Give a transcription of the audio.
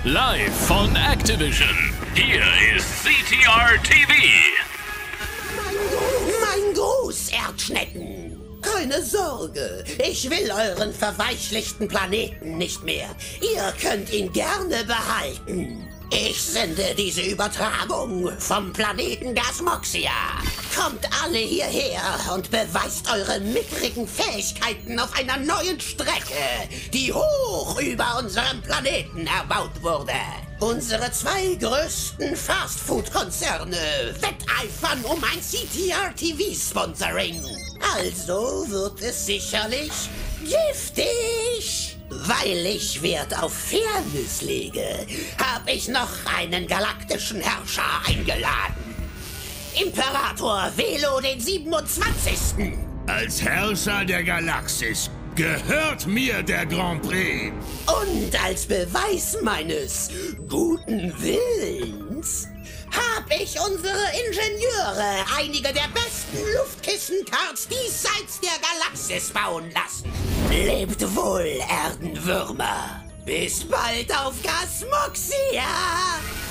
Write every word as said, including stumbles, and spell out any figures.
Live von Activision. Hier ist C T R T V. Mein Gruß, Erdschnecken. Keine Sorge, ich will euren verweichlichten Planeten nicht mehr. Ihr könnt ihn gerne behalten. Ich sende diese Übertragung vom Planeten Gasmoxia. Kommt alle hierher und beweist eure mickrigen Fähigkeiten auf einer neuen Strecke, die hoch über unserem Planeten erbaut wurde. Unsere zwei größten Fastfood-Konzerne wetteifern um ein C T R T V-Sponsoring. Also wird es sicherlich giftig. Weil ich Wert auf Fairness lege, habe ich noch einen galaktischen Herrscher eingeladen. Imperator Velo den siebenundzwanzigsten. Als Herrscher der Galaxis gehört mir der Grand Prix. Und als Beweis meines guten Willens habe ich unsere Ingenieure einige der besten Luftkissenkarts diesseits der Galaxis bauen lassen. Lebt wohl, Erdenwürmer. Bis bald auf Gasmoxia.